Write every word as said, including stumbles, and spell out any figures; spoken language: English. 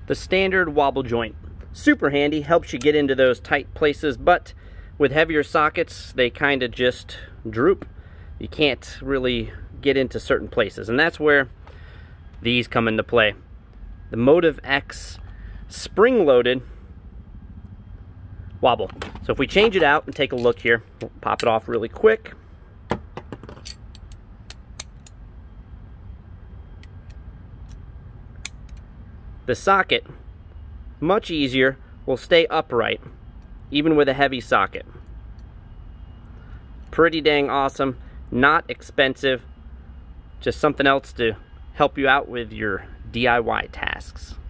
The standard wobble joint. Super handy, helps you get into those tight places, but with heavier sockets, they kind of just droop. You can't really get into certain places, and that's where these come into play. The Motivx spring-loaded wobble. So if we change it out and take a look here, we'll pop it off really quick. The socket, much easier, will stay upright, even with a heavy socket. Pretty dang awesome, not expensive, just something else to help you out with your D I Y tasks.